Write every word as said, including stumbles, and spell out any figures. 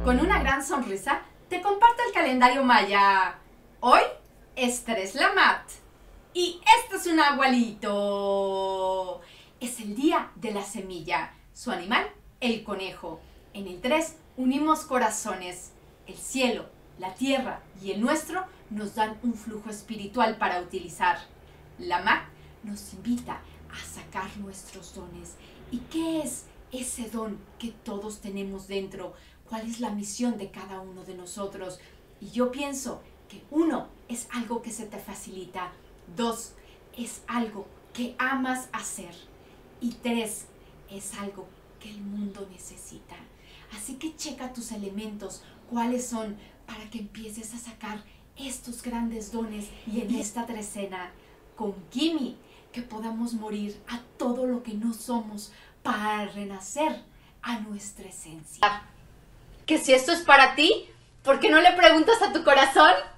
Con una gran sonrisa, te comparto el calendario maya. Hoy es tres Lamat y este es un agualito. Es el día de la semilla. Su animal, el conejo. En el tres unimos corazones. El cielo, la tierra y el nuestro nos dan un flujo espiritual para utilizar. Lamat nos invita a sacar nuestros dones. ¿Y qué es ese don que todos tenemos dentro? ¿Cuál es la misión de cada uno de nosotros? Y yo pienso que uno, es algo que se te facilita. Dos, es algo que amas hacer. Y tres, es algo que el mundo necesita. Así que checa tus elementos, cuáles son, para que empieces a sacar estos grandes dones. Y en esta trecena, con Kimi, que podamos morir a todo lo que no somos para renacer a nuestra esencia. Que si esto es para ti, ¿por qué no le preguntas a tu corazón?